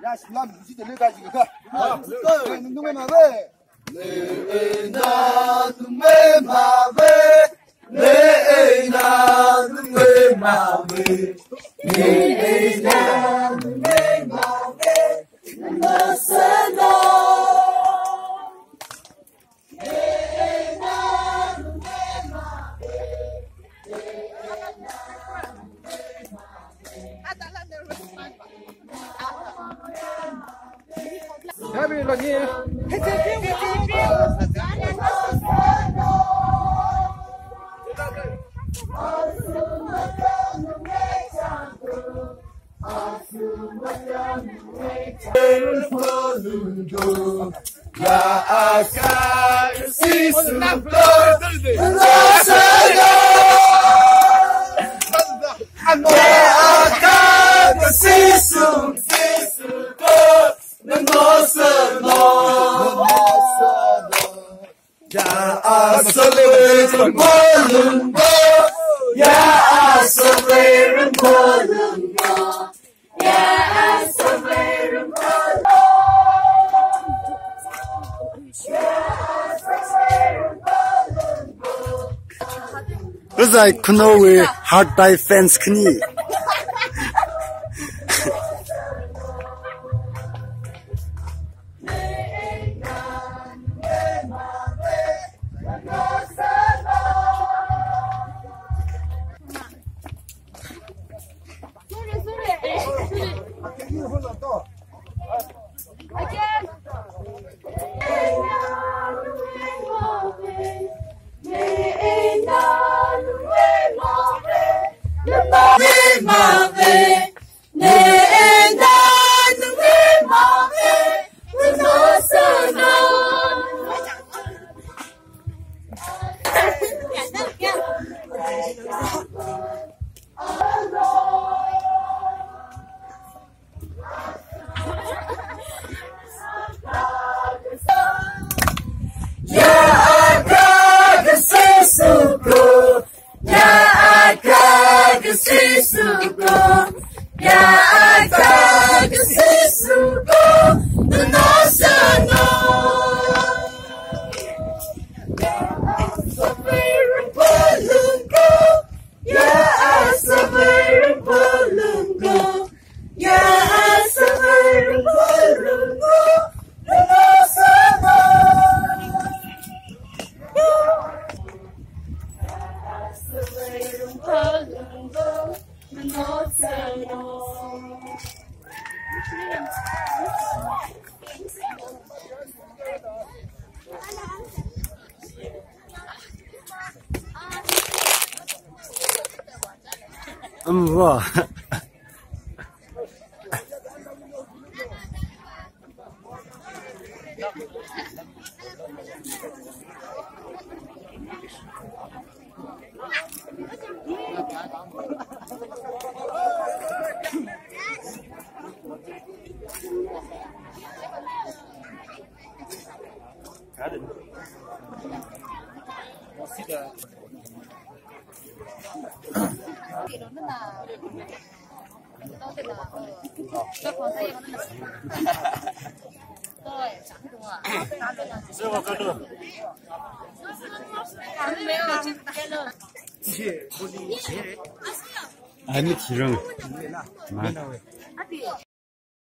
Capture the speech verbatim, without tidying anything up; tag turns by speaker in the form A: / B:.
A: 呀，是那母鸡的那个几个，啊，对，能弄嘛呗？嘞那弄嘛呗？嘞那弄嘛呗？嘞那弄嘛呗？那什么？
B: 下面了你，还在边，还在边。
C: Rozai kunowe hard by fence kni. Um, wow. 아니 기름.